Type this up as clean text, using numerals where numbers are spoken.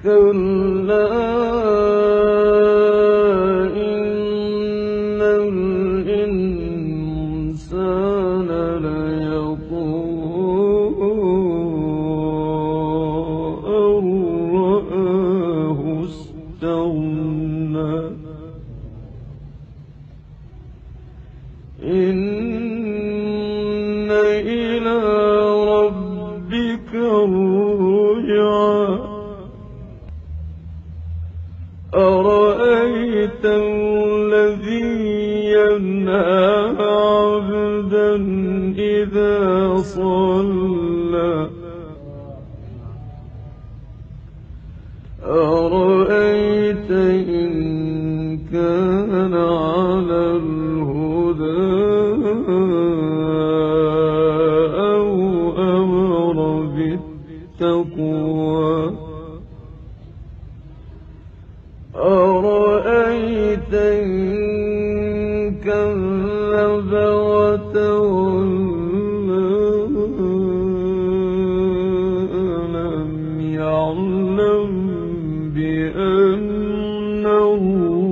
كلا إن الإنسان ليطغى أن رآه استغنى إن إلى ربك الرجعى أرأيت الذي ينهى عبدا إذا صلى أرأيت إن كان على الهدى أو أمر بالتقوى أرأيت إن كذب وتولى ألم يعلم بأن الله